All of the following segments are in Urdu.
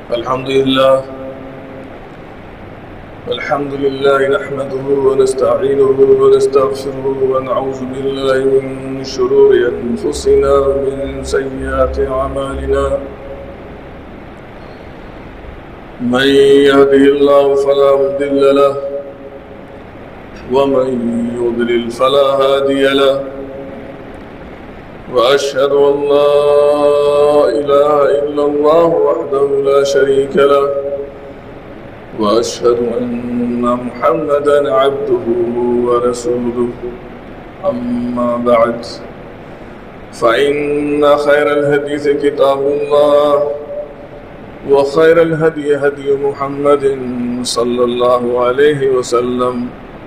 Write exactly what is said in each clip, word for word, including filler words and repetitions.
الحمد لله الحمد لله نحمده ونستعينه ونستغفره ونعوذ بالله من شرور أنفسنا ومن سيئات أعمالنا. من يهده الله فلا مضل له ومن يضلل فلا هادي له. وأشهد أن لا إله إلا الله وحده لا شريك له وأشهد أن محمدا عبده ورسوله. أما بعد فإن خير الحديث كتاب الله وخير الهدي هدي محمد صلى الله عليه وسلم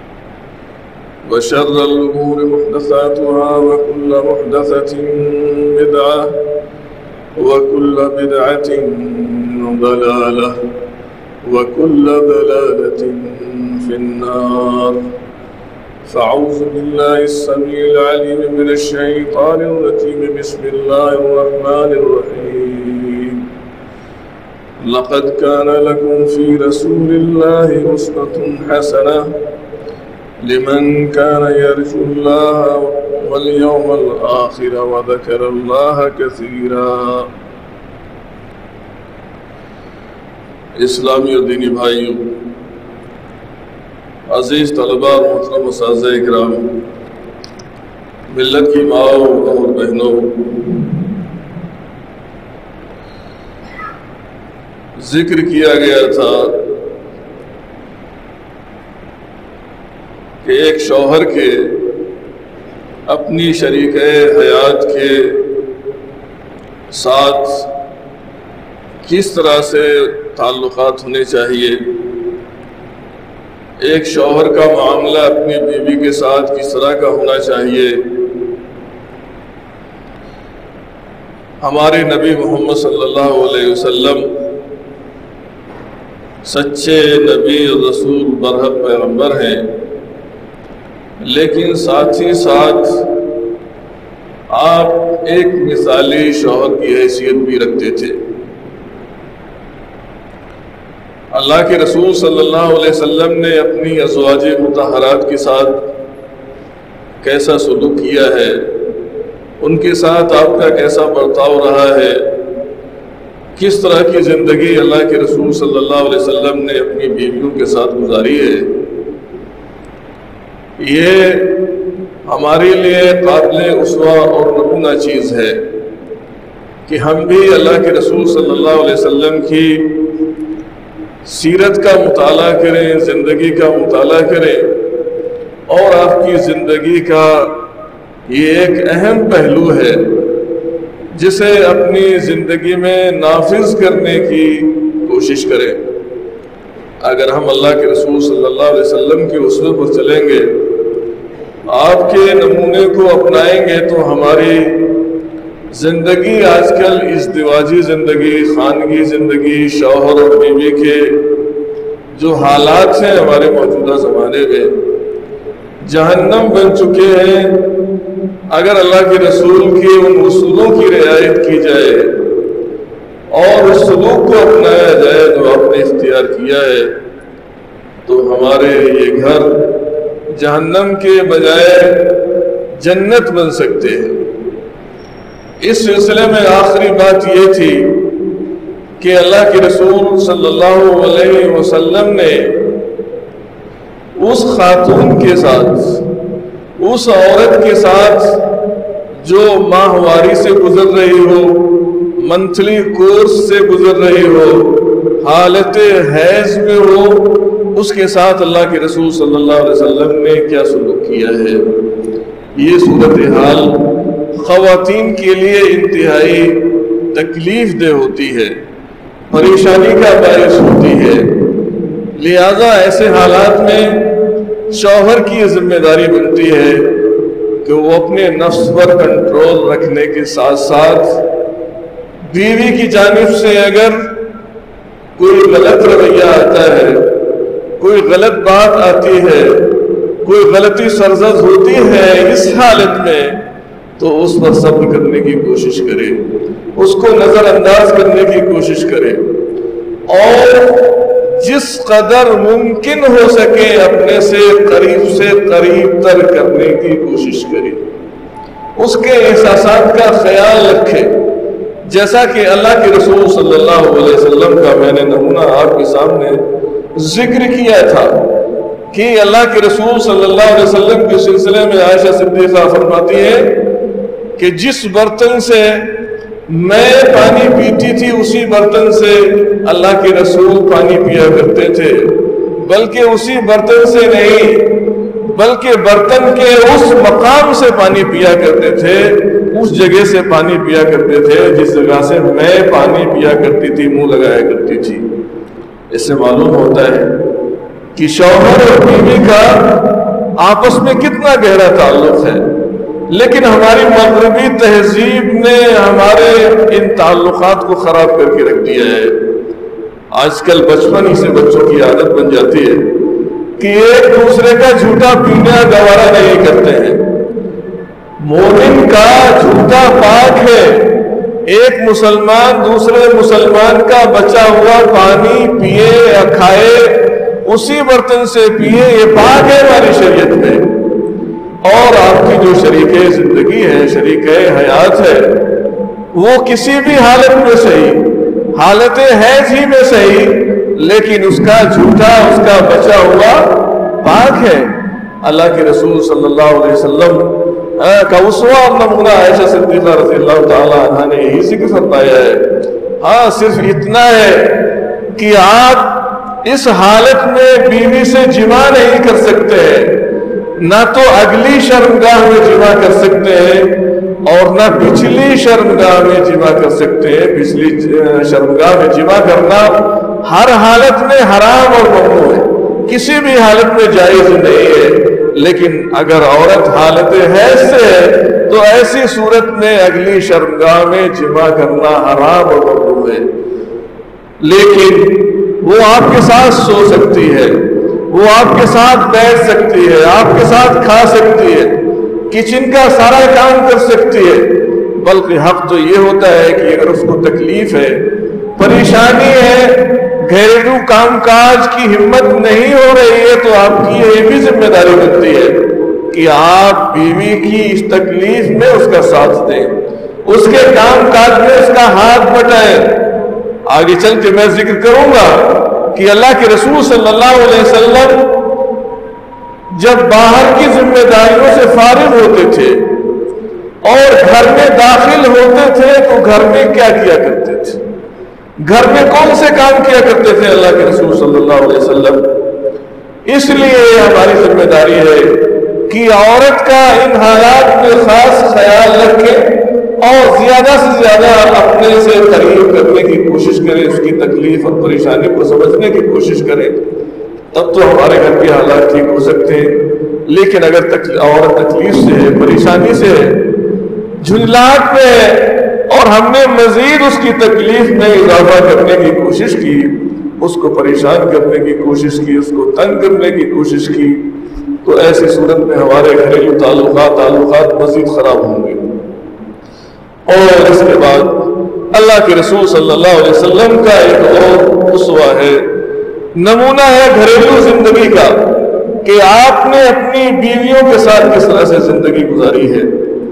وشر الأمور محدثاتها وكل محدثة بدعة وكل بدعة ضلالة وكل ضلالة في النار. فأعوذ بالله السميع العليم من الشيطان الرجيم. بسم الله الرحمن الرحيم. لقد كان لكم في رسول الله أسوة حسنة لمن كان يرجو الله واليوم الآخر وذكر الله كثيرا. اسلامی اور دینی بھائیوں، عزیز طلباء اور محترم اساتذہ اکرام، ملت کی ماؤں اور بہنوں، ذکر کیا گیا تھا کہ ایک شوہر کے اپنی شریک حیات کے ساتھ کس طرح سے تعلقات ہونے چاہیے، ایک شوہر کا معاملہ اپنی بیوی کے ساتھ کس طرح کا ہونا چاہیے. ہمارے نبی محمد صلی اللہ علیہ وسلم سچے نبی اور رسول برحق پیغمبر ہیں، لیکن ساتھ ہی ساتھ آپ ایک مثالی شوہر کی حیثیت بھی رکھتے تھے. اللہ کے رسول صلی اللہ علیہ وسلم نے اپنی ازواج مطہرات کے ساتھ کیسا سلوک کیا ہے، ان کے ساتھ آپ کا کیسا برتاؤ رہا ہے، کس طرح کی زندگی اللہ کے رسول صلی اللہ علیہ وسلم نے اپنی بیویوں کے ساتھ گزاری ہے، یہ ہمارے لیے قابل اسوہ اور نمونہ چیز ہے کہ ہم بھی اللہ کے رسول صلی اللہ علیہ وسلم کی سیرت کا مطالعہ کریں، زندگی کا مطالعہ کریں، اور آپ کی زندگی کا یہ ایک اہم پہلو ہے جسے اپنی زندگی میں نافذ کرنے کی کوشش کریں. اگر ہم اللہ کے رسول صلی اللہ علیہ وسلم کی اسوہ پر چلیں گے، آپ کے نمونے کو اپنائیں گے، تو ہماری زندگی آج کل ازدواجی زندگی، خانگی زندگی، شوہر اور بیوی کے جو حالات ہیں ہمارے موجودہ زمانے میں جہنم بن چکے ہیں. اگر اللہ کے رسول کے ان اصولوں کی رعایت کی جائے اور اس سلوک کو اپنایا جائے جو آپ نے اختیار کیا ہے، تو ہمارے یہ گھر جہنم کے بجائے جنت بن سکتے ہیں. اس سلسلے میں آخری بات یہ تھی کہ اللہ کے رسول صلی اللہ علیہ وسلم نے اس خاتون کے ساتھ، اس عورت کے ساتھ جو ماہواری سے گزر رہی ہو، منتھلی کورس سے گزر رہی ہو، حالت حیض میں ہو، اس کے ساتھ اللہ کے رسول صلی اللہ علیہ وسلم نے کیا سلوک کیا ہے. یہ صورتحال خواتین کے لیے انتہائی تکلیف دہ ہوتی ہے، پریشانی کا باعث ہوتی ہے. لہذا ایسے حالات میں شوہر کی ذمہ داری بنتی ہے کہ وہ اپنے نفس پر کنٹرول رکھنے کے ساتھ ساتھ بیوی کی جانب سے اگر کوئی غلط رویہ آتا ہے، کوئی غلط بات آتی ہے، کوئی غلطی سرزد ہوتی ہے، اس حالت میں تو اس پر صبر کرنے کی کوشش کرے، اس کو نظر انداز کرنے کی کوشش کرے. اور جس قدر ممکن ہو سکے اپنے سے قریب سے قریب تر کرنے کی کوشش کرے، اس کے احساسات کا خیال رکھے، جیسا کہ اللہ کے رسول صلی اللہ علیہ وسلم کا میں نے نمونہ آپ کے سامنے ذکر کیا تھا کہ اللہ کے رسول صلی اللہ علیہ وسلم کے سلسلے میں عائشہ صدیقہ فرماتی ہے کہ جس برتن سے میں پانی پیتی تھی اسی برتن سے اللہ کے رسول پانی پیا کرتے تھے، بلکہ اسی برتن سے نہیں بلکہ برتن کے اس مقام سے پانی پیا کرتے تھے، اس جگہ سے پانی پیا کرتے تھے جس جگہ سے میں پانی پیا کرتی تھی، منہ لگایا کرتی تھی۔ اس سے معلوم ہوتا ہے کہ شوہر اور بیوی کا آپس میں کتنا گہرا تعلق ہے، لیکن ہماری مغربی تہذیب نے ہمارے ان تعلقات کو خراب کر کے رکھ دیا ہے۔ آج کل بچپن ہی سے بچوں کی عادت بن جاتی ہے کہ ایک دوسرے کا جھوٹا پینا گوارا نہیں کرتے ہیں۔ مومن کا جھوٹا پاک ہے، ایک مسلمان دوسرے مسلمان کا بچا ہوا پانی پیے یا کھائے اسی برتن سے پیے، یہ پاک ہے ہماری شریعت میں۔ اور آپ کی جو شریک زندگی ہے، شریک حیات ہے، وہ کسی بھی حالت میں صحیح، حالت حیض ہی میں صحیح، لیکن اس کا جھوٹا اس کا بچا ہوا پاک ہے۔ اللہ کے رسول صلی اللہ علیہ وسلم کا اسوہ اور نمونہ عائشہ صدیقہ رضی اللہ تعالی عنہ نے یہی ذکر فرمایا ہے۔ ہاں صرف اتنا ہے کہ آپ اس حالت میں بیوی سے جمع نہیں کر سکتے ہیں، نہ تو اگلی شرمگاہ میں جمع کر سکتے ہیں اور نہ پچھلی شرمگاہ میں جمع کر سکتے ہیں۔ پچھلی شرمگاہ میں جمع کرنا ہر حالت میں حرام اور ممنوع ہے، کسی بھی حالت میں جائز نہیں ہے، لیکن اگر عورت حالت حیض سے ہے تو ایسی صورت میں اگلی شرمگاہ میں جمع کرنا حرام اور ممنوع ہے۔ لیکن وہ آپ کے ساتھ سو سکتی ہے، وہ آپ کے ساتھ بیٹھ سکتی ہے، آپ کے ساتھ کھا سکتی ہے، کچن کا سارا کام کر سکتی ہے، بلکہ حق تو یہ ہوتا ہے کہ اگر اس کو تکلیف ہے، پریشانی ہے، گھریلو کام کاج کی ہمت نہیں ہو رہی ہے، تو آپ کی یہ بھی ذمہ داری بنتی ہے کہ آپ بیوی کی اس تکلیف میں اس کا ساتھ دیں، اس کے کام کاج میں اس کا ہاتھ بٹائیں۔ آگے چل کے میں ذکر کروں گا کہ اللہ کے رسول صلی اللہ علیہ وسلم جب باہر کی ذمہ داریوں سے فارغ ہوتے تھے اور گھر میں داخل ہوتے تھے تو گھر میں کیا کیا کرتے تھے، گھر میں کون سے کام کیا کرتے تھے اللہ کے رسول صلی اللہ علیہ وسلم۔ اس لیے ہماری ذمہ داری ہے کہ عورت کا ان حالات میں خاص خیال رکھیں اور زیادہ سے زیادہ اپنے سے قریب کرنے کی کوشش کریں، اس کی تکلیف اور پریشانی کو سمجھنے کی کوشش کریں، تب تو ہمارے گھر کے حالات ٹھیک ہو سکتے ہیں۔ لیکن اگر عورت تکلیف سے ہے، پریشانی سے ہے، جھنجھلاہٹ میں ہے اور ہم نے مزید اس کی تکلیف میں اضافہ کرنے کی کوشش کی، اس کو پریشان کرنے کی کوشش کی، اس کو تنگ کرنے کی کوشش کی، تو ایسی صورت میں ہمارے گھریلو تعلقات تعلقات مزید خراب ہوں گے۔ اور اس کے بعد اللہ کے رسول صلی اللہ علیہ وسلم کا ایک اور اسوہ ہے، نمونہ ہے گھریلو زندگی کا کہ آپ نے اپنی بیویوں کے ساتھ کس طرح سے زندگی گزاری ہے۔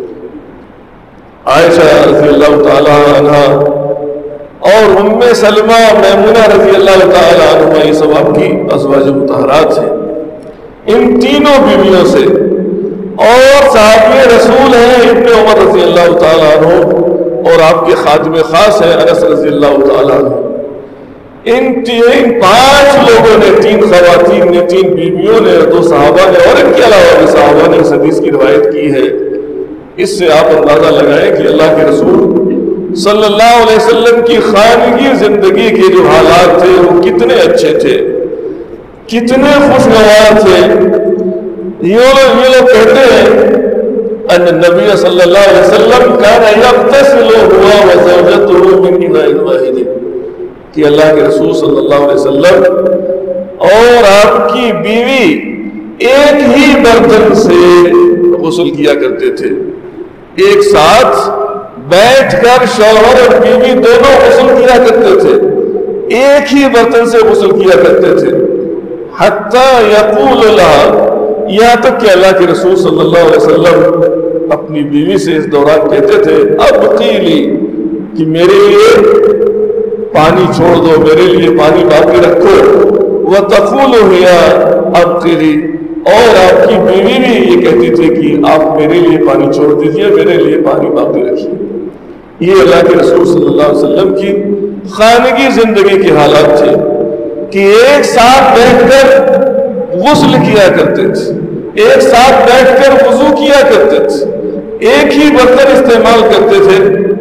عائشہ رضی اللہ تعالی عنہ اور ام سلمہ میمونہ رضی اللہ تعالی عنہ، یہ سب آپ کی ازواج مطہرات ہیں۔ ان تینوں بیویوں سے اور صحابی رسول ہیں ابن عمر رضی اللہ تعالیٰ عنہ اور آپ کے خادم خاص ہیں انس رضی اللہ تعالیٰ عنہ، ان تین پانچ لوگوں نے، تین خواتین نے، تین بیویوں نے، دو صحابہ نے اور ان کے علاوہ بھی صحابہ نے اس حدیث کی روایت کی ہے۔ اس سے آپ اندازہ لگائیں کہ اللہ کے رسول صلی اللہ علیہ وسلم کی خانگی زندگی کے جو حالات تھے وہ کتنے اچھے تھے، کتنے خوشگوار تھے۔ یہ لوگ یہ لوگ کہتے ہیں ان نبی صلی اللہ علیہ وسلم کان یغتسل ہوا وزوجته من اناء واحد، کہ اللہ کے رسول صلی اللہ علیہ وسلم اور آپ کی بیوی ایک ہی برتن سے غسل کیا کرتے تھے، ایک ساتھ بیٹھ کر شوہر اور بیوی دونوں غسل کیا کرتے تھے، ایک ہی برتن سے غسل کیا کرتے تھے، حتی یقول لها، یہاں تک کہ اللہ کے رسول صلی اللہ علیہ وسلم اپنی بیوی سے اس دوران کہتے تھے ابقیلی، کہ میرے لیے پانی چھوڑ دو، میرے لیے پانی باقی رکھو، وتقول هي ابقیلی، اور آپ کی بیوی بھی یہ کہتی تھی کہ آپ میرے لیے پانی چھوڑ دیجئے، میرے لیے پانی باقی رکھیے۔ یہ اللہ کے رسول صلی اللہ علیہ وسلم کی خانگی زندگی کے حالات تھے کہ ایک ساتھ بیٹھ کر غسل کیا کرتے تھے، ایک ساتھ بیٹھ کر وضو کیا کرتے تھے، ایک ہی برتن استعمال کرتے تھے۔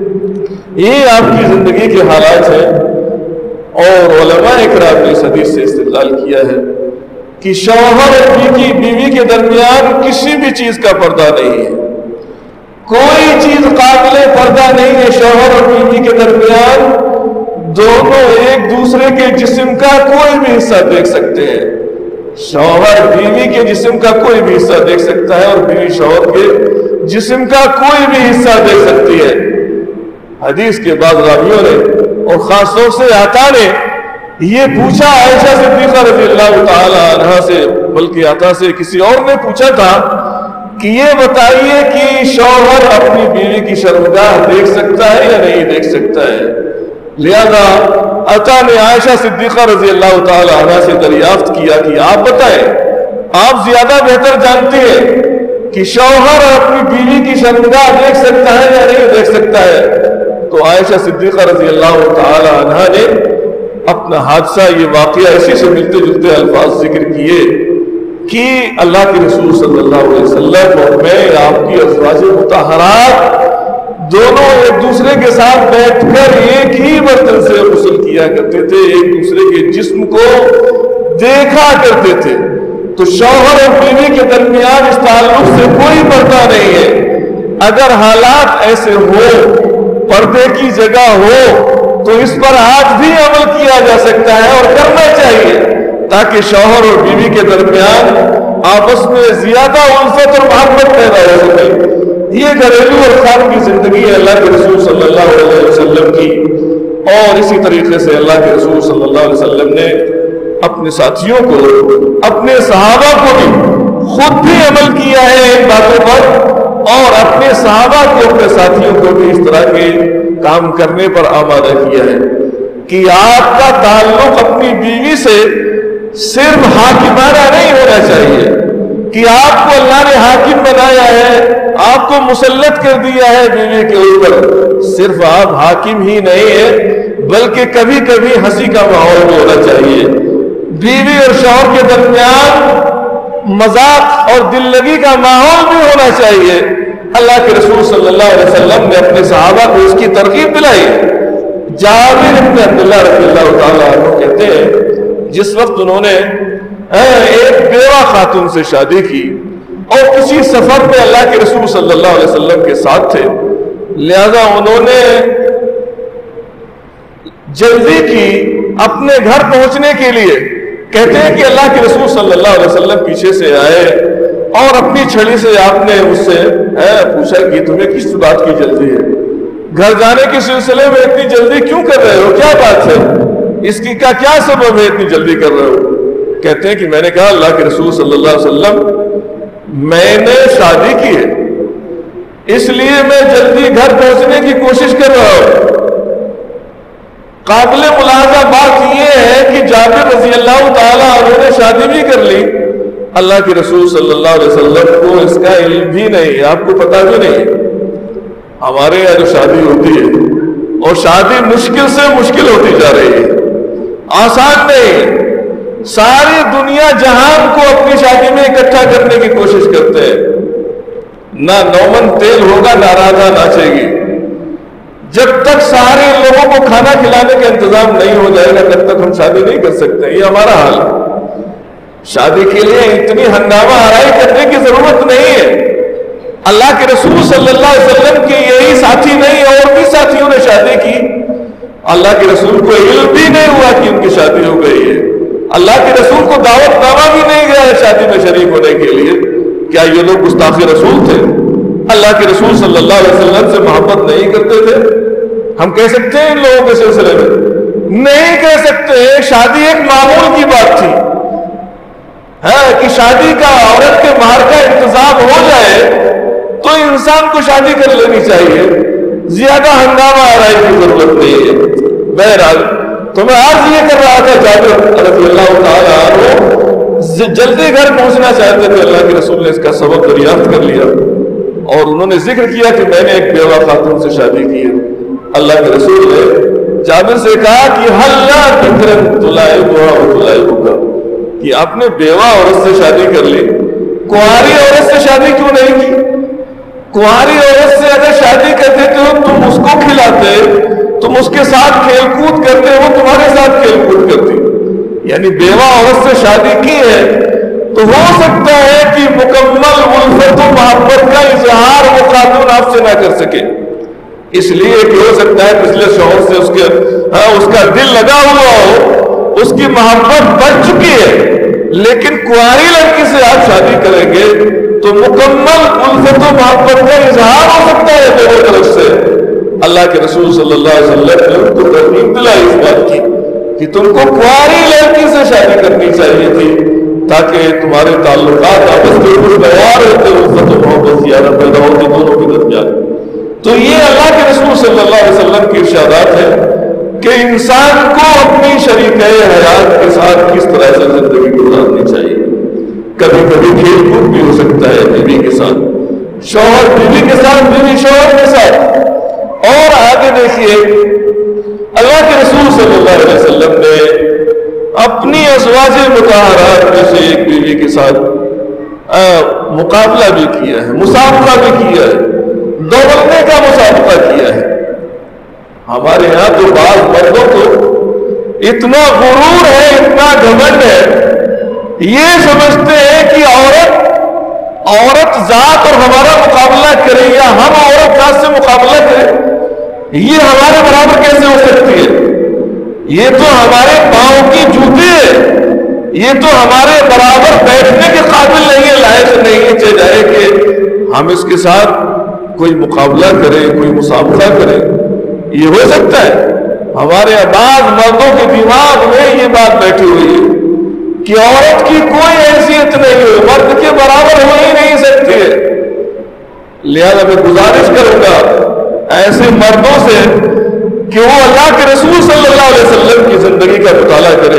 یہ آپ کی زندگی کے حالات ہیں، اور علماء اکرام نے اس حدیث سے استدلال کیا ہے کہ شوہر اور بیوی بیوی کے درمیان کسی بھی چیز کا پردہ نہیں ہے، کوئی چیز قابل پردہ نہیں ہے شوہر اور بیوی کے درمیان۔ دونوں ایک دوسرے کے جسم کا کوئی بھی حصہ دیکھ سکتے ہیں، شوہر بیوی کے جسم کا کوئی بھی حصہ دیکھ سکتا ہے، اور بیوی شوہر کے جسم کا کوئی بھی حصہ دیکھ سکتی ہے۔ حدیث کے بعد راویوں نے اور خاص طور سے عطا نے یہ پوچھا عائشہ صدیقہ رضی اللہ تعالی عنہا سے، بلکہ عطا سے کسی اور نے پوچھا تھا کہ یہ بتائیے کہ شوہر اپنی بیوی کی شرمگاہ دیکھ سکتا ہے یا نہیں دیکھ سکتا ہے؟ لہذا عطا نے عائشہ صدیقہ رضی اللہ تعالی عنہا سے دریافت کیا کہ آپ بتائیں، آپ زیادہ بہتر جانتے ہیں کہ شوہر اپنی بیوی کی شرمگاہ دیکھ سکتا ہے یا نہیں دیکھ سکتا ہے؟ تو عائشہ صدیقہ رضی اللہ تعالی عنہا نے اپنا حادثہ، یہ واقعہ اسی سے ملتے جلتے الفاظ ذکر کیے کہ اللہ کے رسول صلی اللہ علیہ وسلم اور میں، آپ کی ازواج مطہرات دونوں ایک دوسرے کے ساتھ بیٹھ کر ایک ہی برتن سے غسل کیا کرتے تھے، ایک دوسرے کے جسم کو دیکھا کرتے تھے۔ تو شوہر اور بیوی کے درمیان اس تعلق سے کوئی پردہ نہیں ہے۔ اگر حالات ایسے ہو، پردے کی جگہ ہو، تو اس پر آج بھی عمل کیا جا سکتا ہے اور کرنا چاہیے، تاکہ شوہر اور بیوی کے درمیان آپس میں زیادہ الفت اور محبت پیدا ہو سکے۔ یہ گھریلو اور خانگی زندگی ہے اللہ کے رسول صلی اللہ علیہ وسلم کی، اور اسی طریقے سے اللہ کے رسول صلی اللہ علیہ وسلم نے اپنے ساتھیوں کو، اپنے صحابہ کو بھی خود بھی عمل کیا ہے ان باتوں پر، اور اپنے صحابہ کو، اپنے ساتھیوں کو بھی اس طرح کے کام کرنے پر آمادہ کیا ہے کہ آپ کا تعلق اپنی بیوی سے صرف حاکمانہ نہیں ہونا چاہیے کہ آپ کو اللہ نے حاکم بنایا ہے، آپ کو مسلط کر دیا ہے بیوی کے اوپر، صرف آپ حاکم ہی نہیں ہیں بلکہ کبھی کبھی ہنسی کا ماحول بھی ہونا چاہیے، بیوی اور شوہر کے درمیان مذاق اور دل لگی کا ماحول بھی ہونا چاہیے۔ اللہ کے رسول صلی اللہ علیہ وسلم نے اپنے صحابہ کو اس کی ترغیب دلائی۔ جابر بن عبداللہ رضی اللہ تعالیٰ عنہ کہتے ہیں جس وقت انہوں نے ایک بیوہ خاتون سے شادی کی اور کسی سفر میں اللہ کے رسول صلی اللہ علیہ وسلم کے ساتھ تھے، لہذا انہوں نے جلدی کی اپنے گھر پہنچنے کے لیے۔ کہتے ہیں کہ اللہ کے رسول صلی اللہ علیہ وسلم پیچھے سے آئے اور اپنی چھڑی سے آپ نے اس سے پوچھا کہ تمہیں کس بات کی جلدی ہے، گھر جانے کے سلسلے میں اتنی جلدی کیوں کر رہے ہو، کیا بات ہے، اس کی کا کیا سبب ہے اتنی جلدی کر رہے ہو؟ کہتے ہیں کہ میں نے کہا اللہ کے رسول صلی اللہ علیہ وسلم میں نے شادی کی ہے، اس لیے میں جلدی گھر پہنچنے کی کوشش کر رہا ہوں۔ قابل ملاحظہ بات یہ ہے کہ جابر رضی اللہ تعالیٰ عنہ نے شادی بھی کر لی، اللہ کے رسول صلی اللہ علیہ وسلم کو اس کا علم بھی نہیں، آپ کو پتا بھی نہیں۔ ہمارے یہاں جو شادی ہوتی ہے اور شادی مشکل سے مشکل ہوتی جا رہی ہے، آسان نہیں، ساری دنیا جہان کو اپنی شادی میں اکٹھا کرنے کی کوشش کرتے ہیں، نہ نومن تیل ہوگا نہ راجا ناچے گی، جب تک سارے لوگوں کو کھانا کھلانے کا انتظام نہیں ہو جائے گا تب تک ہم شادی نہیں کر سکتے۔ یہ ہمارا حال ہے، شادی کے لیے اتنی ہنگامہ آرائی کرنے کی ضرورت نہیں ہے۔ اللہ کے رسول صلی اللہ علیہ وسلم کے یہی ساتھی نہیں، اور بھی ساتھیوں نے شادی کی، اللہ کے رسول کو علم بھی نہیں ہوا کہ ان کی شادی ہو گئی ہے، اللہ کے رسول کو دعوت نامہ بھی نہیں گیا ہے شادی میں شریک ہونے کے لیے۔ کیا یہ لوگ گستاخ رسول تھے؟ اللہ کے رسول صلی اللہ علیہ وسلم سے محبت نہیں کرتے تھے؟ ہم کہہ سکتے ہیں ان لوگوں کے سلسلے میں نہیں کہہ سکتے شادی ایک معمول کی بات تھی ہے کہ شادی کا عورت کے مہر کا انتظام ہو جائے تو انسان کو شادی کر لینی چاہیے، زیادہ ہنگامہ آرائی کی ضرورت نہیں ہے۔ بہرحال تو میں عرض یہ کر رہا تھا جابر رضی اللہ تعالیٰ عنہ جلدی گھر پہنچنا چاہتے تھے، اللہ کے رسول نے اس کا سبب دریافت کر لیا اور انہوں نے ذکر کیا کہ میں نے ایک بیوہ خاتون سے شادی کی ہے۔ اللہ کے رسول نے جابر سے کہا کہ حَلَّا بِكْرًا تُلَائِبُهَا وَتُلَائِبُكَ کہ آپ نے بیوہ عورت سے شادی کر لی، کنواری عورت سے شادی کیوں نہیں کی؟ کنواری عورت سے اگر شادی کرتے تو تم اس کو کھلاتے، تم اس کے ساتھ کھیل کود کرتے، وہ تمہارے ساتھ کھیل کود کرتی، یعنی بیوہ عورت سے شادی کی ہے تو ہو سکتا ہے کہ مکمل الفت و محبت کا اظہار وہ خاتون آپ سے نہ کر سکے، اس لیے کہ ہو سکتا ہے پچھلے شوہر سے اس کے ہاں اس کا دل لگا ہوا ہو، اس کی محبت بڑھ چکی ہے، لیکن کنواری لڑکی سے آپ شادی کریں گے تو مکمل الفت و محبت کا اظہار ہو سکتا ہے دونوں طرف سے۔ اللہ کے رسول صلی اللہ علیہ وسلم نے ان کو ترغیب دلائی اس بات کی کہ تم کو کنواری لڑکی سے شادی کرنی چاہیے تھی تاکہ تمہارے تعلقات آپس میں خوشگوار ہوتے، الفت و محبت زیادہ پیدا ہوتی دونوں کے درمیان۔ تو یہ اللہ کے رسول صلی اللہ علیہ وسلم کی ارشادات ہے کہ انسان کو اپنی شریکہ حیات کے ساتھ کس طرح سے زندگی گزارنی چاہیے۔ کبھی کبھی کھیل کود بھی ہو سکتا ہے بیوی کے ساتھ، شوہر بیوی کے ساتھ، بیوی شوہر کے ساتھ۔ اور آگے دیکھیے اللہ کے رسول صلی اللہ علیہ وسلم نے اپنی ازواج مطہرات میں سے ایک بیوی کے ساتھ مقابلہ بھی کیا ہے، مسابقہ بھی کیا ہے، دوڑنے کا مسابقہ کیا ہے۔ ہمارے یہاں تو بعض مردوں کو اتنا غرور ہے، اتنا گھمنڈ ہے، یہ سمجھتے ہیں کہ عورت عورت ذات اور ہمارا مقابلہ کرے یا ہم عورت ذات سے مقابلہ کریں، یہ ہمارے برابر کیسے ہو سکتی ہے؟ یہ تو ہمارے پاؤں کی جوتی ہے، یہ تو ہمارے برابر بیٹھنے کے قابل نہیں ہے، لائق نہیں ہے چاہے جائے کہ ہم اس کے ساتھ کوئی مقابلہ کریں، کوئی مسابقہ کریں۔ یہ ہو سکتا ہے؟ ہمارے بعض مردوں کے دماغ میں یہ بات بیٹھی ہوئی ہے کہ عورت کی کوئی حیثیت نہیں ہے، مرد کے برابر ہو ہی نہیں سکتی ہے۔ لہذا میں گزارش کروں گا ایسے مردوں سے کہ وہ اللہ کے رسول صلی اللہ علیہ وسلم کی زندگی کا مطالعہ کرے۔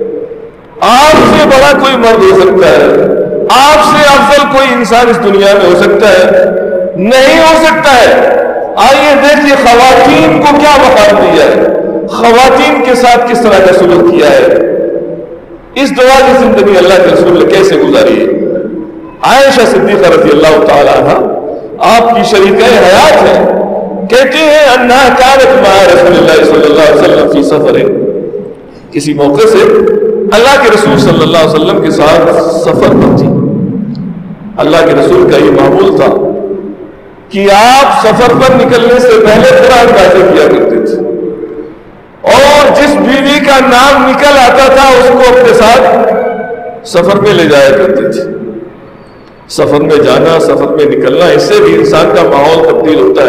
آپ سے بڑا کوئی مرد ہو سکتا ہے، آپ سے افضل کوئی انسان اس دنیا میں ہو سکتا ہے؟ نہیں ہو سکتا ہے۔ آئیے دیکھیے خواتین کو کیا مقام دیا ہے، خواتین کے ساتھ کس طرح کا سلوک کیا ہے، اس دعا کی زندگی اللہ کے رسول نے کیسے گزاری ہے۔ عائشہ صدیقہ رضی اللہ تعالی عنہ آپ کی شریکہ حیات ہے، کہتی ہیں انہا کانت مع رسول اللہ صلی اللہ علیہ وسلم فی سفر، کسی موقع سے اللہ کے رسول صلی اللہ علیہ وسلم کے ساتھ سفر پر تھی۔ اللہ کے رسول کا یہ معمول تھا کہ آپ سفر پر نکلنے سے پہلے قرآن نازل کیا کرتے تھے، اور جس بیوی کا نام نکل آتا تھا اس کو اپنے ساتھ سفر میں لے جایا کرتے تھے۔ سفر میں جانا، سفر میں نکلنا، اس سے بھی انسان کا ماحول تبدیل ہوتا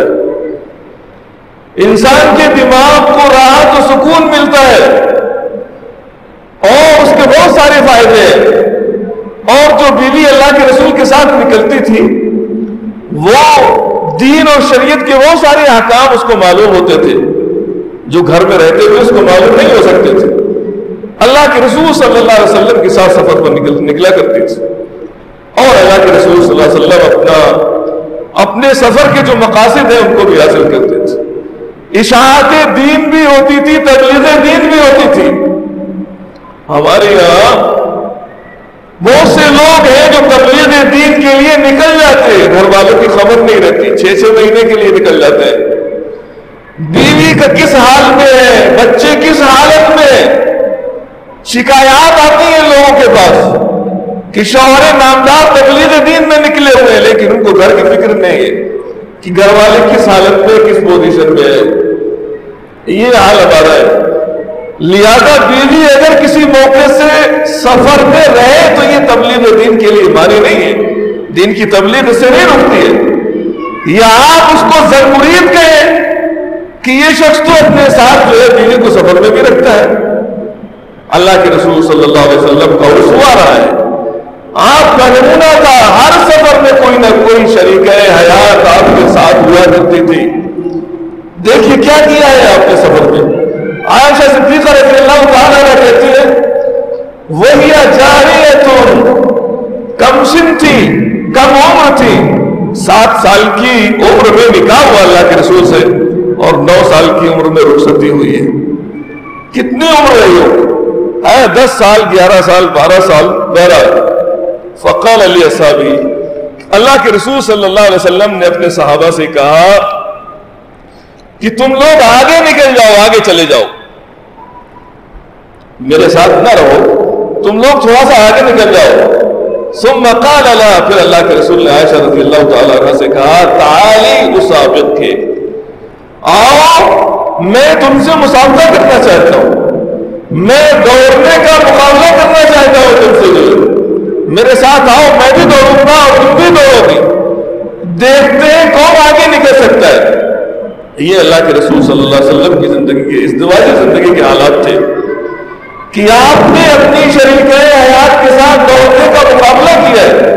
ہے، انسان کے دماغ کو راحت و سکون ملتا ہے اور اس کے بہت سارے فائدے ہیں۔ اور جو بیوی اللہ کے رسول کے ساتھ نکلتی تھی وہ دین اور شریعت کے وہ سارے احکام اس کو معلوم ہوتے تھے جو گھر میں رہتے ہوئے اس کو معلوم نہیں ہو سکتے تھے۔ اللہ کے رسول صلی اللہ علیہ وسلم کے ساتھ سفر پر نکل نکلا کرتی تھی، اور اللہ کے رسول صلی اللہ علیہ وسلم اپنا اپنے سفر کے جو مقاصد ہیں ان کو بھی حاصل کرتے تھے۔ اشاعت دین بھی ہوتی تھی، تبلیغ دین بھی ہوتی تھی۔ ہمارے یہاں بہت سے لوگ ہیں جو تبلیغ دین کے لیے نکل جاتے ہیں، گھر والوں کی خبر نہیں رہتی، چھ چھ مہینے کے لیے نکل جاتے ہیں۔ بیوی کا کس حال میں ہے، بچے کس حالت میں، شکایات آتی ہیں لوگوں کے پاس کہ شوہر نامدار تبلیغ دین میں نکلے ہوئے ہیں لیکن ان کو گھر کی فکر نہیں ہے کہ گھر والے کس حالت میں، کس پوزیشن میں ہے۔ یہ حال ہمارا ہے۔ لہذا بیوی اگر کسی موقع سے سفر میں رہے تو یہ تبلیغ دین کے لیے مانی نہیں ہے، دین کی تبلیغ سے نہیں رکتی ہے۔ یا آپ اس کو ضرورت کہیں کہ یہ شخص تو اپنے ساتھ جو ہے بیوی کو سفر میں بھی رکھتا دینا ہے؟ اللہ کے رسول صلی اللہ علیہ وسلم کا اسوہ رہا ہے، آپ کا نمونہ تھا، ہر سفر میں کوئی نہ کوئی شریک حیات آپ کے ساتھ ہوا کرتی تھی۔ دیکھیے کیا کیا ہے آپ کے سفر میں۔ عائشہ صدیقہ رضی اللہ تعالیٰ عنہ کہتی ہے وہی جاریۃ کم سن تھی، کم عمر تھی، سات سال کی عمر میں نکاح ہوا اللہ کے رسول سے، اور نو سال کی عمر میں رخصتی ہوئی ہے۔ کتنی عمر رہی ہو؟ ہے دس سال، گیارہ سال، بارہ سال، بہرحال۔ فقال علی اصحابی، اللہ کے رسول صلی اللہ علیہ وسلم نے اپنے صحابہ سے کہا کہ تم لوگ آگے نکل جاؤ، آگے چلے جاؤ، میرے ساتھ نہ رہو، تم لوگ تھوڑا سا آگے نکل جاؤ۔ ثم قال لا، پھر اللہ کے رسول نے عائشہ رضی اللہ تعالیٰ عنہ سے کہا تعالی اسابق کے، آؤ میں تم سے مسابقہ کرنا چاہتا ہوں، میں دوڑنے کا مقابلہ کرنا چاہتا ہوں تم سے، جو میرے ساتھ آؤ، میں بھی دوڑوں گا اور تم بھی دوڑو گی، دیکھتے ہیں کون آگے نکل سکتا ہے۔ یہ اللہ کے رسول صلی اللہ علیہ وسلم کی زندگی کے ازدواجی زندگی کے حالات تھے کہ آپ نے اپنی شریک حیات کے ساتھ دوڑنے کا مقابلہ کیا ہے۔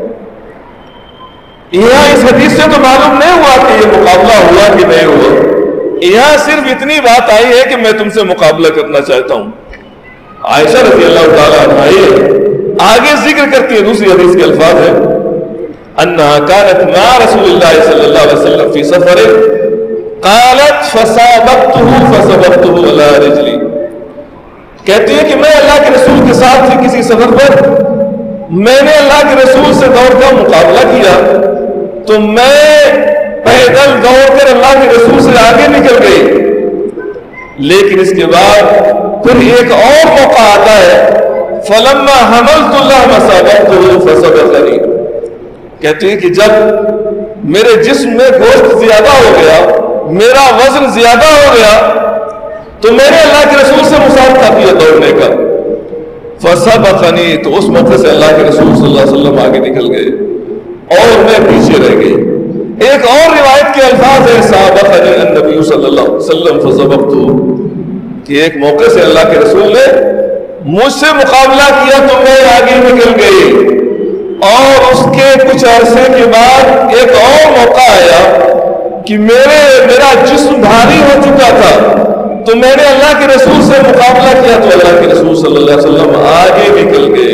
یہاں اس حدیث سے تو معلوم نہیں ہوا کہ یہ مقابلہ ہوا کہ نہیں ہوا، یہاں صرف اتنی بات آئی ہے کہ میں تم سے مقابلہ کرنا چاہتا ہوں۔ عائشہ رضی اللہ تعالیٰ عنہ آگے ذکر کرتی ہے، دوسری حدیث کے الفاظ ہیں انہا کانت مع رسول اللہ صلی اللہ علیہ وسلم فی سفر قالت فسابقته فسبقته على رجلی، کہتی ہے کہ میں اللہ کے رسول کے ساتھ تھی کسی سفر پر، میں نے اللہ کے رسول سے دوڑ کا مقابلہ کیا تو میں پیدل دوڑ کر اللہ کے رسول سے آگے نکل گئی، لیکن اس کے بعد پھر ایک اور موقع آتا ہے فلما حملت اللہ سابقته فسبقنی، کہتی ہے کہ جب میرے جسم میں گوشت زیادہ ہو گیا، میرا وزن زیادہ ہو گیا، تو میں نے اللہ کے رسول سے مسابقہ کیا دوڑنے کا، فسبقنی، تو اس موقع سے اللہ کے رسول صلی اللہ علیہ وسلم آگے نکل گئے اور میں پیچھے رہ گئی۔ ایک اور روایت کے الفاظ ہے سابقنی النبی صلی اللہ علیہ وسلم فسبقت، کہ ایک موقع سے اللہ کے رسول نے مجھ سے مقابلہ کیا تو میں آگے نکل گئی، اور اس کے کچھ عرصے کے بعد ایک اور موقع آیا کہ میرے میرا جسم بھاری ہو چکا تھا تو میں نے اللہ کے رسول سے مقابلہ کیا تو اللہ کے رسول صلی اللہ علیہ وسلم آگے نکل گئے۔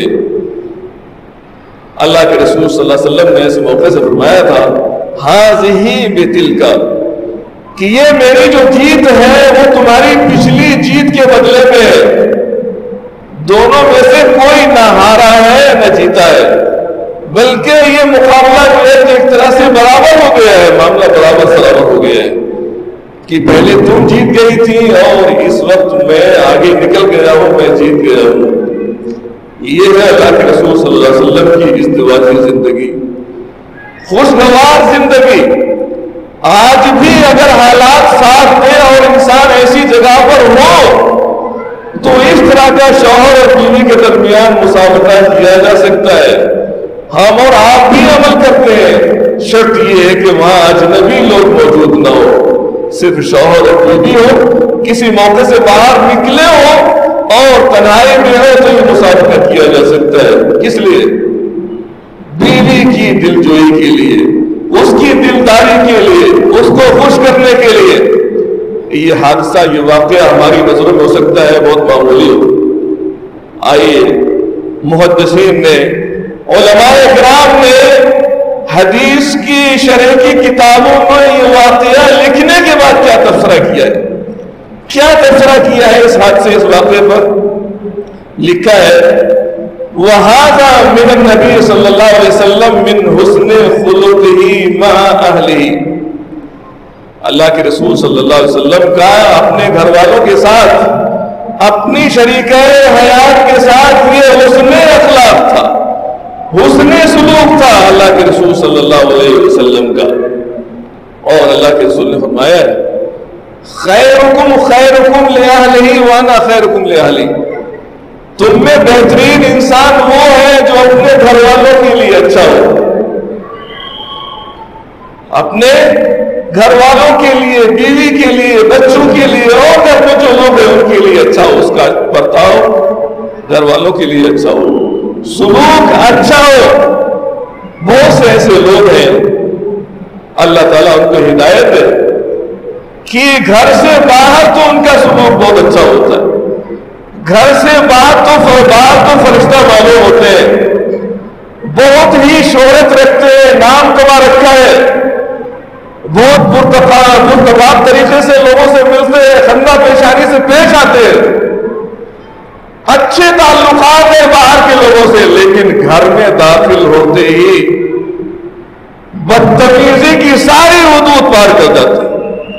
اللہ کے رسول صلی اللہ علیہ وسلم نے اس موقع سے فرمایا تھا ہاذہ بتلک، کہ یہ میری جو جیت ہے وہ تمہاری پچھلی جیت کے بدلے میں ہے، دونوں میں سے کوئی نہ ہارا ہے نہ جیتا ہے، بلکہ یہ مقابلہ جو ہے ایک طرح سے برابر ہو گیا ہے، معاملہ برابر برابر ہو گیا ہے کہ پہلے تم جیت گئی تھی اور اس وقت میں آگے نکل گیا ہوں، میں جیت گیا ہوں۔ یہ ہے اللہ کے رسول صلی اللہ علیہ وسلم کی ازدواجی زندگی، خوشگوار زندگی۔ آج بھی اگر حالات ساتھ دیں اور انسان ایسی جگہ پر ہو تو اس طرح کا شوہر اور بیوی کے درمیان مسابقہ کیا جا سکتا ہے، ہم اور آپ بھی عمل کرتے ہیں، شرط یہ ہے کہ وہاں اجنبی لوگ موجود نہ ہو، صرف شوہر اور بیوی ہو، کسی موقع سے باہر نکلے ہو اور تنہائی میں ہو تو یہ مسابقہ کیا جا سکتا ہے۔ کس لیے؟ بیوی کی دل جوئی کے لیے، اس کی دلداری کے لیے، اس کو خوش کرنے کے لیے۔ یہ حادثہ، یہ واقعہ ہماری نظروں میں ہو سکتا ہے بہت معمولی ہو، آئیے محدثین نے، علماء کرام نے حدیث کی شرح کی کتابوں میں یہ واقعہ لکھنے کے بعد کیا تبصرہ کیا ہے، کیا تبصرہ کیا ہے اس حادثے، اس واقعے پر لکھا ہے وَهَذَا مِنَ النَّبِيِّ صلی اللہ علیہ وسلم مِنْ حُسْنِ خُلُقِهِ مَعَ أَهْلِهِ، اللہ کے رسول صلی اللہ علیہ وسلم کا اپنے گھر والوں کے ساتھ، اپنی شریکہ حیات کے ساتھ یہ حسن اخلاق تھا، حسن سلوک تھا اللہ کے رسول صلی اللہ علیہ وسلم کا۔ اور اللہ کے رسول نے فرمایا خیرکم خیرکم لأہلہ وانا خیرکم لأہلی، تم میں بہترین انسان وہ ہے جو اپنے گھر والوں کے لیے اچھا ہو، اپنے گھر والوں کے لیے، بیوی کے لیے، بچوں کے لیے اور گھر میں جو لوگ ہیں ان کے لیے اچھا ہو، اس کا برتاؤ گھر والوں کے لیے اچھا ہو، سلوک اچھا ہو۔ بہت سے ایسے لوگ ہیں اللہ تعالیٰ ان کو ہدایت دے کہ گھر سے باہر تو ان کا سلوک بہت اچھا ہوتا ہے، گھر سے باہر تو باہر تو فرشتہ معلوم ہوتے ہیں، بہت ہی شہرت رکھتے ہیں، نام کما رکھا ہے، بہت پرتقاب طریقے سے لوگوں سے ملتے ہیں، خندہ پیشانی سے پیش آتے ہیں، اچھے تعلقات ہیں باہر کے لوگوں سے، لیکن گھر میں داخل ہوتے ہی بدتمیزی کی ساری حدود پار کر جاتے ہیں۔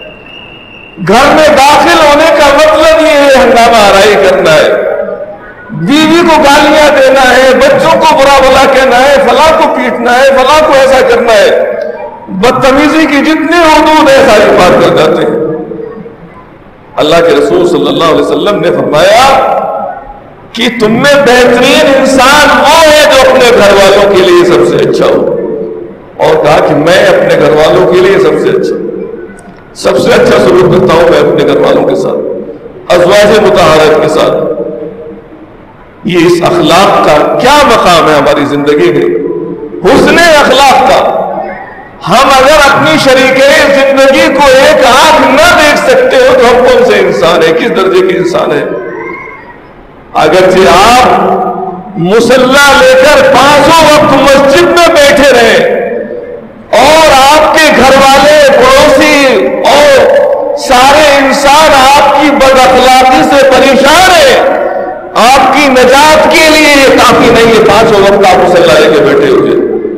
گھر میں داخل ہونے کا مطلب یہ ہے ہنگامہ آرائی کرنا ہے، بیوی کو گالیاں دینا ہے، بچوں کو برا بھلا کہنا ہے، فلاں کو پیٹنا ہے، فلاں کو ایسا کرنا ہے، بدتمیزی کی جتنی حدود ہے ساری پار کر جاتے ہیں۔ اللہ کے رسول صلی اللہ علیہ وسلم نے فرمایا کہ تم میں بہترین انسان وہ ہے جو اپنے گھر والوں کے لیے سب سے اچھا ہو، اور کہا کہ میں اپنے گھر والوں کے لیے سب سے اچھا سب سے اچھا سلوک کرتا ہوں میں اپنے گھر والوں کے ساتھ، ازواج مطہرات کے ساتھ۔ یہ اس اخلاق کا کیا مقام ہے ہماری زندگی میں، حسن اخلاق کا۔ ہم اگر اپنی شریک زندگی کو ایک آنکھ نہ دیکھ سکتے ہو تو ہم کون سے انسان ہیں، کس درجے کے انسان ہیں؟ اگرچہ آپ مصلی لے کر پانچوں وقت مسجد میں بیٹھے رہیں اور آپ کے گھر والے، پڑوسی اور سارے انسان آپ کی بد اخلاقی سے پریشان ہیں، آپ کی نجات کے لیے یہ کافی نہیں ہے پانچوں وقت آپ مصلی لے کے بیٹھے ہوئے۔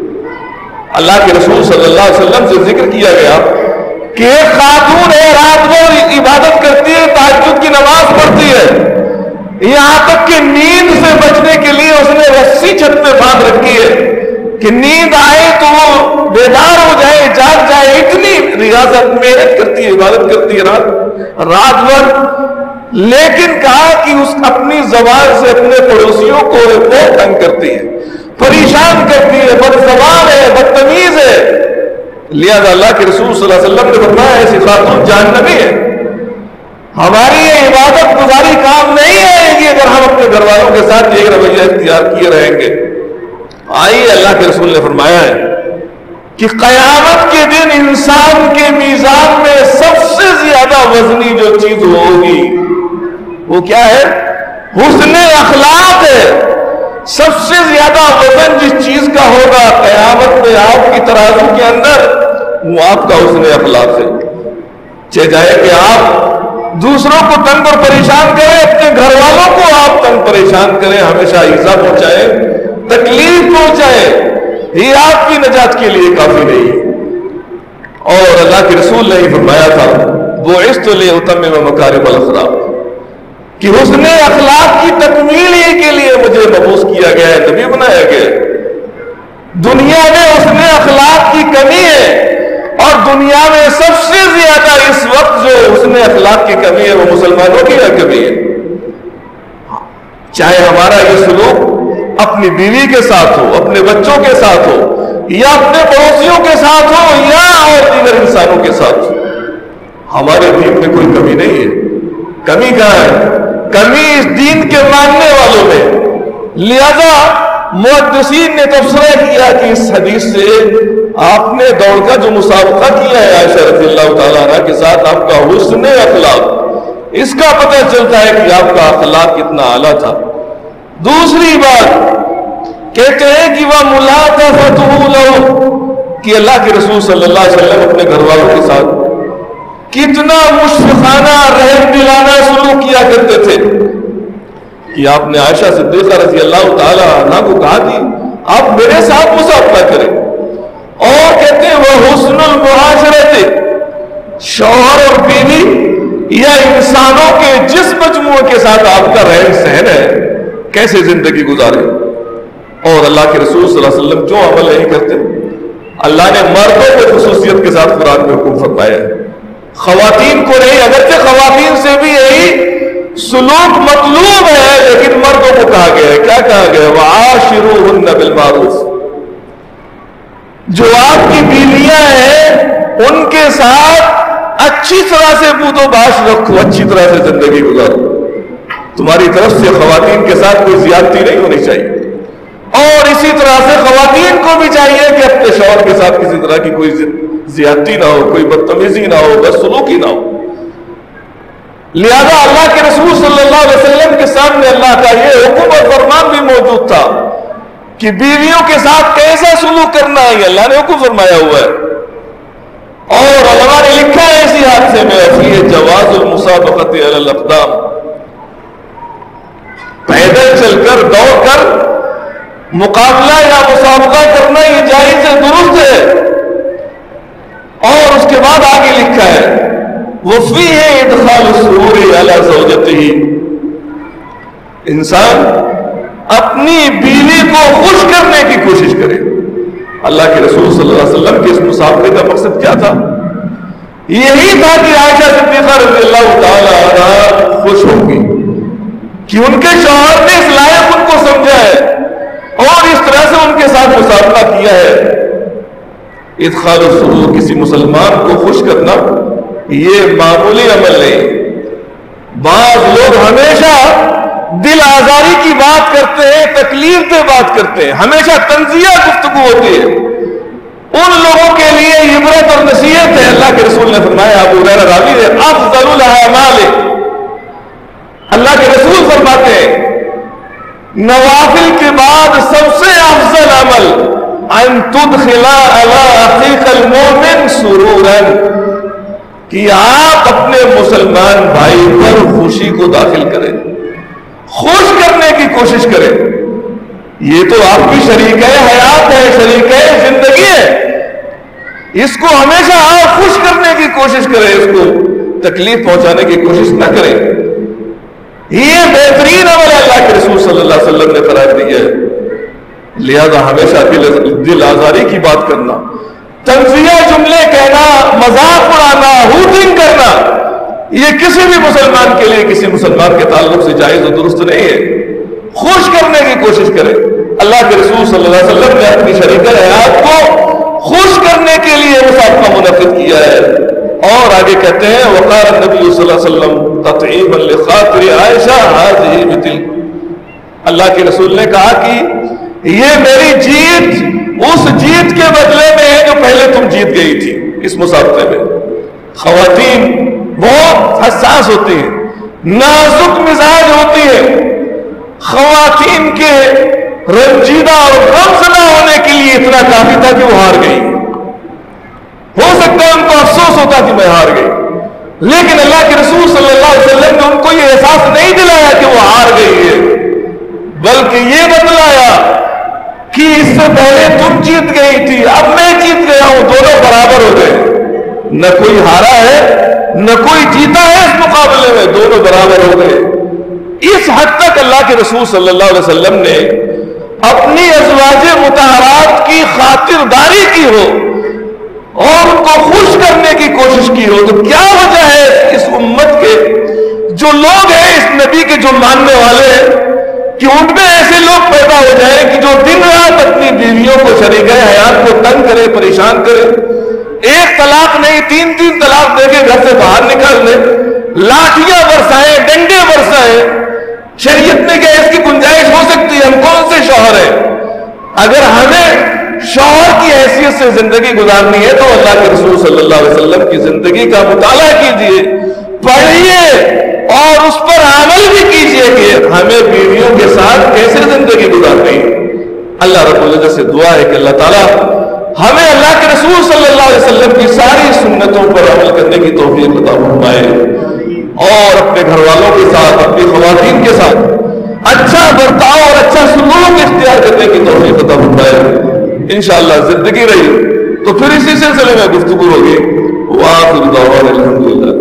اللہ کے رسول صلی اللہ علیہ وسلم سے ذکر کیا گیا کہ ایک خاتون ہے، رات بھر عبادت کرتی ہے، تہجد کی نماز پڑھتی ہے، یہاں تک کہ نیند سے بچنے کے لیے اس نے رسی چھت پہ باندھ رکھی ہے کہ نیند آئے تو وہ بیدار ہو جائے، جاگ جائے، اتنی ریاضت محنت کرتی ہے، عبادت کرتی ہے رات رات بھر۔ لیکن کہا کہ اس اپنی زبان سے اپنے پڑوسیوں کو بہت تنگ کرتی ہے، پریشان کرتی ہے، بد زبان ہے، بدتمیز ہے، لہذا اللہ کے رسول صلی اللہ علیہ وسلم نے فرمایا ایسی خاتون جہنمی ہے۔ ہماری یہ عبادت گزاری کام نہیں آئے گی اگر ہم اپنے گھر والوں کے ساتھ ایک رویہ اختیار کیے رہیں گے۔ آئیے اللہ کے رسول نے فرمایا ہے کہ قیامت کے دن انسان کے میزان میں سب سے زیادہ وزنی جو چیز ہوگی وہ کیا ہے؟ حسن اخلاق ہے۔ سب سے زیادہ وزن جس چیز کا ہوگا قیامت میں آپ کی ترازو کے اندر وہ آپ کا حسن اخلاق ہے۔ چاہے جائے کہ آپ دوسروں کو تنگ اور پریشان کریں، اپنے گھر والوں کو آپ تنگ پریشان کریں، ہمیشہ ایذا پہنچائیں، تکلیف پہنچائیں، یہ آپ کی نجات کے لیے کافی نہیں ہے۔ اور اللہ کے رسول نے ہی فرمایا تھا بعثت لأتمم مکارم الاخلاق، کہ حسن اخلاق کی تکمیل ہی کے لیے مجھے مبعوث کیا گیا ہے، نبی بنایا گیا ہے۔ دنیا میں حسن اخلاق کی کمی ہے، اور دنیا میں سب سے زیادہ اس وقت جو حسن اخلاق کی کمی ہے وہ مسلمانوں کی کمی ہے۔ چاہے ہمارا یہ سلوک اپنی بیوی کے ساتھ ہو، اپنے بچوں کے ساتھ ہو، یا اپنے پڑوسیوں کے ساتھ ہو، یا اور دیگر انسانوں کے ساتھ ہو، ہمارے دین میں کوئی کمی نہیں ہے۔ کمی کہاں ہے؟ کمی اس دین کے ماننے والوں میں۔ لہذا محدثین نے تبصرہ کیا کہ اس حدیث سے آپ نے دوڑ کا جو مسابقہ کیا ہے عائشہ رضی اللہ تعالیٰ عنہ کے ساتھ، آپ کا حسن اخلاق، اس کا پتہ چلتا ہے کہ آپ کا اخلاق کتنا اعلیٰ تھا۔ دوسری بات کہتے ہیں کہ وہ ملاطفتہ لہ، کہ اللہ کے رسول صلی اللہ علیہ وسلم اپنے گھر والوں کے ساتھ کتنا مشفقانہ رحم دلانہ سلوک کیا کرتے تھے کہ آپ نے عائشہ صدیقہ رضی اللہ تعالی عنہ کو کہا کہ آپ میرے ساتھ مسابقہ کریں، اور کہتے ہیں وہ حسن المعاشرت، شوہر اور بیوی یا انسانوں کے جس مجموعے کے ساتھ آپ کا رہن سہن ہے کیسے زندگی گزارے۔ اور اللہ کے رسول صلی اللہ علیہ وسلم جو عمل نہیں کرتے، اللہ نے مردوں کو خصوصیت کے ساتھ قرآن میں حکم فرمایا ہے، خواتین کو نہیں، اگرچہ خواتین سے بھی یہی سلوک مطلوب ہے لیکن مردوں کو کہا گیا ہے، کیا کہا گیا ہے؟ وَعَاشِرُوهُنَّ بِالْمَعْرُوفِ، جو آپ کی بیویاں ہیں ان کے ساتھ اچھی طرح سے بود و باش رکھو، اچھی طرح سے زندگی گزارو۔ تمہاری طرف سے خواتین کے ساتھ کوئی زیادتی نہیں ہونی چاہیے، اور اسی طرح سے خواتین کو بھی چاہیے کہ اپنے شوہر کے ساتھ کسی طرح کی کوئی زیادتی نہ ہو، کوئی بدتمیزی نہ ہو، بدسلوکی نہ ہو۔ لہذا اللہ کے رسول صلی اللہ علیہ وسلم کے سامنے اللہ کا یہ حکم اور فرمان بھی موجود تھا کہ بیویوں کے ساتھ کیسا سلوک کرنا ہے، اللہ نے حکم فرمایا ہوا ہے۔ اور علماء نے لکھا ہے اسی حادثے میں فیہ جواز المسابقۃ علی الاقدام، پیدل چل کر دوڑ کر مقابلہ یا مسابقہ کرنا یہ جائز ہے، درست ہے۔ اور اس کے بعد آگے لکھا ہے وفیہ ادخال السرور علی زوجتہ، انسان اپنی بیوی کو خوش کرنے کی کوشش کرے۔ اللہ کے رسول صلی اللہ علیہ وسلم کے اس مسابقے کا مقصد کیا تھا؟ یہی تھا کہ عائشہ صدیقہ رضی اللہ تعالی عنہا خوش ہوگی کہ ان کے شوہر نے اس لائق ان کو سمجھا ہے اور اس طرح سے ان کے ساتھ مسابقہ کیا ہے۔ ادخال السرور، کسی مسلمان کو خوش کرنا یہ معمولی عمل نہیں۔ بعض لوگ ہمیشہ دل آزاری کی بات کرتے ہیں، تکلیف دہ بات کرتے ہیں، ہمیشہ تنزیہ گفتگو ہوتی ہے، ان لوگوں کے لیے عبرت اور نصیحت ہے۔ اللہ کے رسول نے فرمایا، ابو ہریرہ راوی ہے، افضل الاعمال، اللہ کے رسول فرماتے ہیں نوافل کے بعد سب سے افضل عمل ان تدخل علی اخیک المؤمن سرورا، کہ آپ اپنے مسلمان بھائی پر خوشی کو داخل کریں، خوش کرنے کی کوشش کریں۔ یہ تو آپ کی شریک ہے حیات ہے، شریک ہے زندگی ہے، اس کو ہمیشہ آپ خوش کرنے کی کوشش کریں، اس کو تکلیف پہنچانے کی کوشش نہ کریں۔ یہ بہترین عمل اللہ کے رسول صلی اللہ علیہ وسلم نے قرار دیا ہے۔ لہذا ہمیشہ دل دل آزاری کی بات کرنا، تنزیہ جملے کہنا، مذاق اڑانا، ہوٹنگ کرنا، یہ کسی بھی مسلمان کے لیے کسی مسلمان کے تعلق سے جائز و درست نہیں ہے۔ خوش کرنے کی کوشش کرے۔ اللہ کے رسول صلی اللہ علیہ وسلم نے اپنی شریک حیات کو خوش کرنے کے لیے مسابقہ منعقد کیا ہے۔ اور آگے کہتے ہیں وقال النبی صلی اللہ علیہ وسلم تطعیبا لخاطر عائشہ هذه مثل، اللہ کے رسول نے کہا کہ یہ میری جیت اس جیت کے بدلے میں ہے جو پہلے تم جیت گئی تھی اس مسابقے میں۔ خواتین بہت حساس ہوتی ہیں، نازک مزاج ہوتی ہیں، خواتین کے رنجیدہ اور غمزدہ ہونے کے لیے اتنا کافی تھا کہ وہ ہار گئی۔ ہو سکتا ہے ان کو افسوس ہوتا کہ میں ہار گئی، لیکن اللہ کے رسول صلی اللہ علیہ وسلم نے ان کو یہ احساس نہیں دلایا کہ وہ ہار گئی ہے، بلکہ یہ بتلایا کہ اس سے پہلے تم جیت گئی تھی، اب میں جیت گیا ہوں، دونوں برابر ہو گئے، نہ کوئی ہارا ہے نہ کوئی جیتا ہے اس مقابلے میں، دونوں برابر ہو گئے۔ اس حد تک اللہ کے رسول صلی اللہ علیہ وسلم نے اپنی ازواج مطہرات کی خاطرداری کی ہو اور ان کو خوش کرنے کی کوشش کی ہو، تو کیا وجہ ہے اس امت کے جو لوگ ہیں، اس نبی کے جو ماننے والے ہیں، کہ ان میں ایسے لوگ پیدا ہو جائیں کہ جو دن رات اپنی بیویوں کو شریک حیات کو تنگ کرے، پریشان کرے، ایک طلاق نہیں تین تین طلاق دے کے گھر سے باہر نکال لے، لاٹھیاں برسائیں، ڈنڈے برسائیں۔ شریعت میں کیا اس کی گنجائش ہو سکتی ہے؟ ہم کون سے شوہر ہیں؟ اگر ہمیں شوہر کی حیثیت سے زندگی گزارنی ہے تو اللہ کے رسول صلی اللہ علیہ وسلم کی زندگی کا مطالعہ کیجئے، پڑھیے اور اس پر عمل بھی کیجئے کہ ہمیں بیویوں کے ساتھ کیسے زندگی گزارنی ہے۔ اللہ رب العزت سے دعا ہے کہ اللہ تعالیٰ ہمیں اللہ کے رسول صلی اللہ علیہ وسلم کی ساری سنتوں پر عمل کرنے کی توفیق عطا فرمائے، اور اپنے گھر والوں کے ساتھ، اپنی خواتین کے ساتھ اچھا برتاؤ اور اچھا سلوک اختیار کرنے کی توفیق عطا فرمائے۔ انشاءاللہ زندگی رہی تو پھر اسی سلسلے میں گفتگو ہوگی۔ وآخر دعوانا الحمدللہ۔